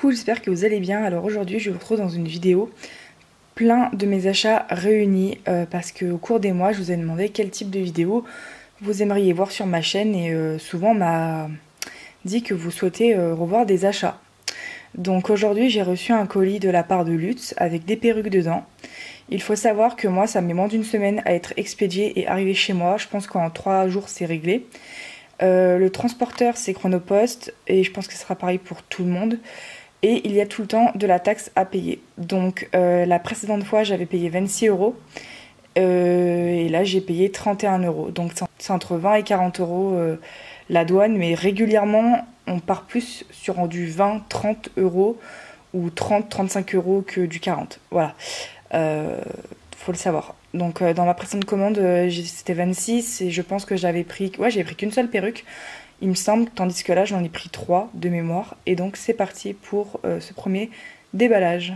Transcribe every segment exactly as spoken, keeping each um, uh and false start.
Coucou, j'espère que vous allez bien. Alors aujourd'hui je vous retrouve dans une vidéo plein de mes achats réunis euh, parce qu'au cours des mois je vous ai demandé quel type de vidéo vous aimeriez voir sur ma chaîne et euh, souvent on m'a dit que vous souhaitez euh, revoir des achats. Donc aujourd'hui j'ai reçu un colis de la part de Lutz avec des perruques dedans. Il faut savoir que moi ça met moins d'une semaine à être expédié et arrivé chez moi. Je pense qu'en trois jours c'est réglé. Euh, le transporteur c'est Chronopost et je pense que ce sera pareil pour tout le monde. Et il y a tout le temps de la taxe à payer. Donc euh, la précédente fois j'avais payé vingt-six euros euh, et là j'ai payé trente et un euros. Donc c'est entre vingt et quarante euros euh, la douane, mais régulièrement on part plus sur du vingt trente euros ou trente trente-cinq euros que du quarante. Voilà, euh, faut le savoir. Donc euh, dans ma précédente commande euh, c'était vingt-six et je pense que j'avais pris, ouais, j'avais pris qu'une seule perruque il me semble, tandis que là j'en ai pris trois de mémoire. Et donc c'est parti pour euh, ce premier déballage.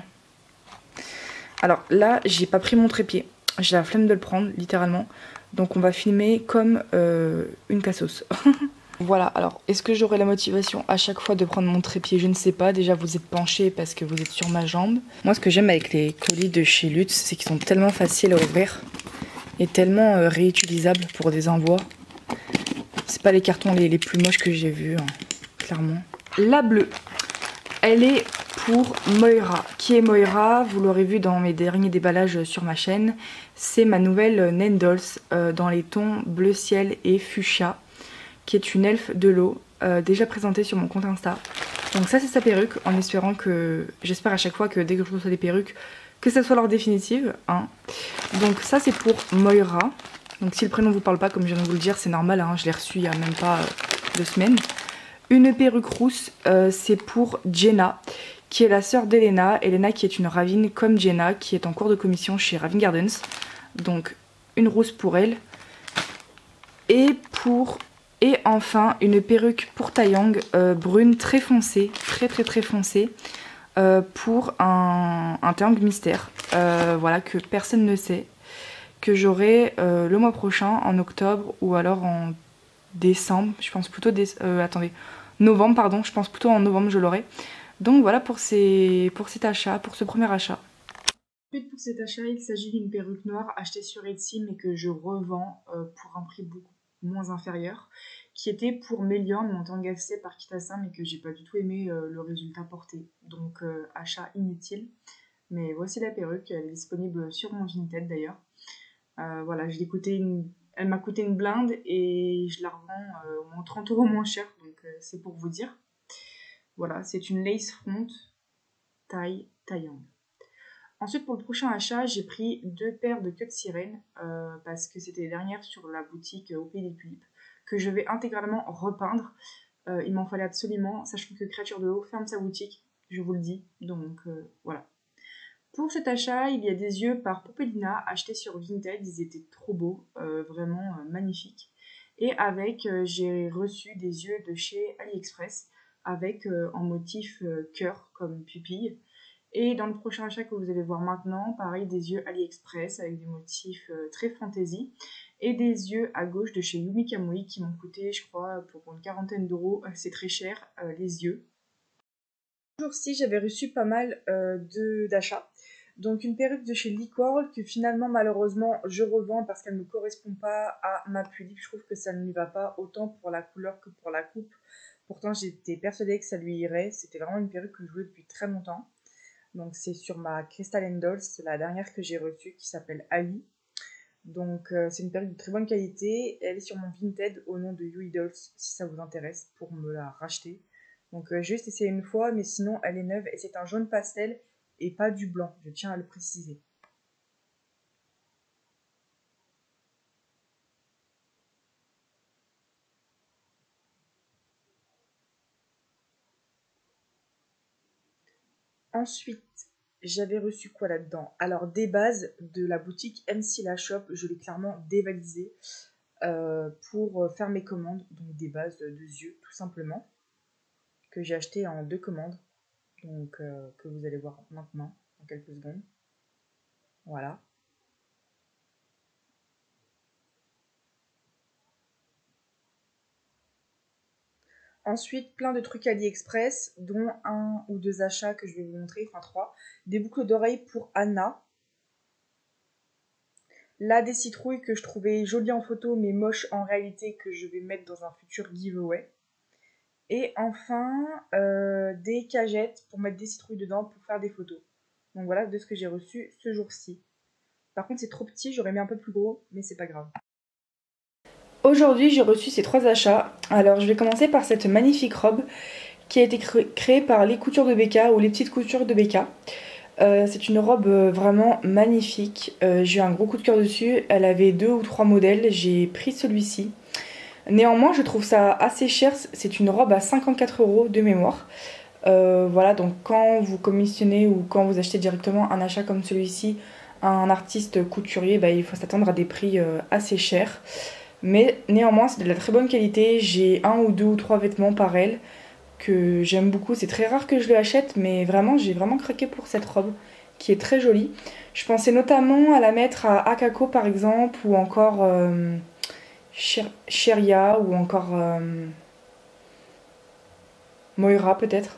Alors là j'ai pas pris mon trépied, j'ai la flemme de le prendre littéralement. Donc on va filmer comme euh, une cassos. Voilà, alors est-ce que j'aurai la motivation à chaque fois de prendre mon trépied? Je ne sais pas, déjà vous êtes penché parce que vous êtes sur ma jambe. Moi ce que j'aime avec les colis de chez Lutz, c'est qu'ils sont tellement faciles à ouvrir et tellement euh, réutilisables pour des envois. C'est pas les cartons les, les plus moches que j'ai vus, hein, clairement. La bleue, elle est pour Moira. Qui est Moira? Vous l'aurez vu dans mes derniers déballages sur ma chaîne. C'est ma nouvelle Nendolls euh, dans les tons bleu ciel et fuchsia, qui est une elfe de l'eau, euh, déjà présentée sur mon compte Insta. Donc ça c'est sa perruque, en espérant que... J'espère à chaque fois que dès que je reçois des perruques, que ça soit leur définitive. Hein. Donc ça c'est pour Moira. Donc si le prénom vous parle pas, comme je viens de vous le dire, c'est normal, hein, je l'ai reçu il y a même pas euh, deux semaines. Une perruque rousse, euh, c'est pour Jenna, qui est la sœur d'Elena. Elena qui est une ravine comme Jenna, qui est en cours de commission chez Ravine Gardens. Donc une rousse pour elle. Et pour... Et enfin une perruque pour Taeyang, euh, brune très foncée, très très très foncée, euh, pour un, un Taeyang mystère, euh, voilà, que personne ne sait. Que j'aurai euh, le mois prochain, en octobre, ou alors en décembre, je pense plutôt, dé euh, attendez, novembre, pardon, je pense plutôt en novembre je l'aurai. Donc voilà pour, ces, pour cet achat, pour ce premier achat. Ensuite pour cet achat, il s'agit d'une perruque noire achetée sur Etsy, mais que je revends euh, pour un prix beaucoup moins inférieur, qui était pour Méliorne, mon Taeyang F C par Kitasin, mais que j'ai pas du tout aimé euh, le résultat porté. Donc euh, achat inutile. Mais voici la perruque, elle est disponible sur mon Vinted d'ailleurs. Euh, voilà, je l'ai coûté une... elle m'a coûté une blinde et je la revends euh, au moins trente euros moins cher, donc euh, c'est pour vous dire. Voilà, c'est une lace front taille Taeyang. Ensuite, pour le prochain achat, j'ai pris deux paires de queues de sirène euh, parce que c'était les dernières sur la boutique euh, au Pays des Tulipes que je vais intégralement repeindre. Euh, il m'en fallait absolument, sachant que Créature de l'eau ferme sa boutique, je vous le dis, donc euh, voilà. Pour cet achat, il y a des yeux par Popelina achetés sur Vinted, ils étaient trop beaux, euh, vraiment euh, magnifiques. Et avec, euh, j'ai reçu des yeux de chez AliExpress avec euh, en motif euh, cœur comme pupille. Et dans le prochain achat que vous allez voir maintenant, pareil, des yeux AliExpress avec des motifs euh, très fantasy. Et des yeux à gauche de chez Yumi Kamui qui m'ont coûté, je crois, pour une quarantaine d'euros, c'est très cher, euh, les yeux. Jour-ci, j'avais reçu pas mal euh, d'achats. Donc une perruque de chez Liquorl que finalement malheureusement je revends parce qu'elle ne correspond pas à ma pull. Je trouve que ça ne lui va pas autant pour la couleur que pour la coupe. Pourtant j'étais persuadée que ça lui irait. C'était vraiment une perruque que je voulais depuis très longtemps. Donc c'est sur ma Crystal Dolls, c'est la dernière que j'ai reçue qui s'appelle Ali. Donc euh, c'est une perruque de très bonne qualité. Elle est sur mon Vinted au nom de Yui Dolls si ça vous intéresse pour me la racheter. Donc euh, j'ai juste essayé une fois mais sinon elle est neuve et c'est un jaune pastel et pas du blanc, je tiens à le préciser. Ensuite, j'avais reçu quoi là-dedans? Alors des bases de la boutique M C La Shop, je l'ai clairement dévalisé euh, pour faire mes commandes, donc des bases de yeux tout simplement, que j'ai acheté en deux commandes, donc euh, que vous allez voir maintenant, dans quelques secondes. Voilà. Ensuite, plein de trucs AliExpress, dont un ou deux achats que je vais vous montrer, enfin trois. Des boucles d'oreilles pour Anna. Là, des citrouilles que je trouvais jolies en photo mais moches en réalité, que je vais mettre dans un futur giveaway. Et enfin, euh, des cagettes pour mettre des citrouilles dedans pour faire des photos. Donc voilà de ce que j'ai reçu ce jour-ci. Par contre, c'est trop petit, j'aurais mis un peu plus gros, mais c'est pas grave. Aujourd'hui, j'ai reçu ces trois achats. Alors, je vais commencer par cette magnifique robe qui a été créée par les coutures de Becca ou les petites coutures de Becca. Euh, c'est une robe vraiment magnifique. Euh, j'ai eu un gros coup de cœur dessus. Elle avait deux ou trois modèles. J'ai pris celui-ci. Néanmoins, je trouve ça assez cher. C'est une robe à cinquante-quatre euros de mémoire. Euh, voilà, donc quand vous commissionnez ou quand vous achetez directement un achat comme celui-ci à un artiste couturier, bah, il faut s'attendre à des prix euh, assez chers. Mais néanmoins, c'est de la très bonne qualité. J'ai un ou deux ou trois vêtements par elle que j'aime beaucoup. C'est très rare que je l'achète, mais vraiment, j'ai vraiment craqué pour cette robe qui est très jolie. Je pensais notamment à la mettre à Akako par exemple, ou encore euh, Sheria, ou encore euh, Moira peut-être.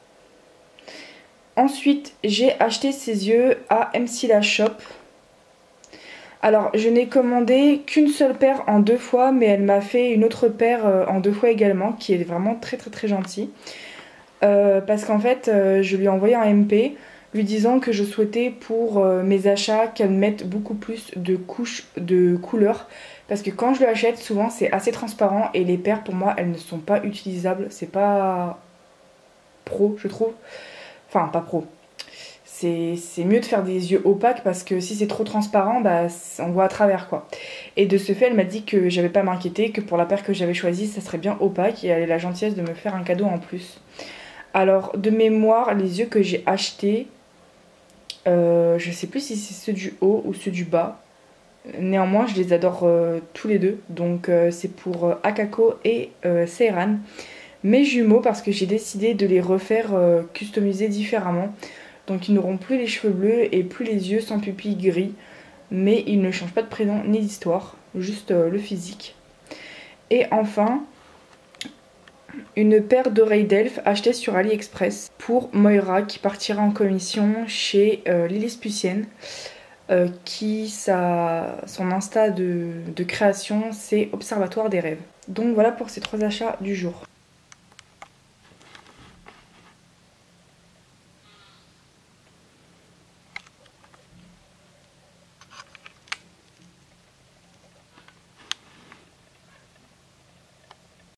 Ensuite, j'ai acheté ces yeux à M C La Shop. Alors, je n'ai commandé qu'une seule paire en deux fois, mais elle m'a fait une autre paire euh, en deux fois également, qui est vraiment très très très gentille. Euh, parce qu'en fait, euh, je lui ai envoyé un M P lui disant que je souhaitais pour euh, mes achats qu'elle mette beaucoup plus de couches de couleurs. Parce que quand je le achète, souvent c'est assez transparent et les paires pour moi, elles ne sont pas utilisables. C'est pas pro, je trouve. Enfin, pas pro. C'est mieux de faire des yeux opaques parce que si c'est trop transparent, bah, on voit à travers quoi. Et de ce fait, elle m'a dit que j'avais pas à m'inquiéter, que pour la paire que j'avais choisie, ça serait bien opaque et elle a la gentillesse de me faire un cadeau en plus. Alors, de mémoire, les yeux que j'ai achetés, euh, je sais plus si c'est ceux du haut ou ceux du bas. Néanmoins, je les adore euh, tous les deux. Donc, euh, c'est pour euh, Akako et euh, Seiran. Mes jumeaux, parce que j'ai décidé de les refaire euh, customiser différemment. Donc ils n'auront plus les cheveux bleus et plus les yeux sans pupille gris. Mais ils ne changent pas de prénom ni d'histoire, juste euh, le physique. Et enfin, une paire d'oreilles d'elfe achetée sur AliExpress pour Moira qui partira en commission chez euh, Lilith Pucienne. Euh, qui, sa, son Insta de, de création, c'est Observatoire des rêves. Donc voilà pour ces trois achats du jour.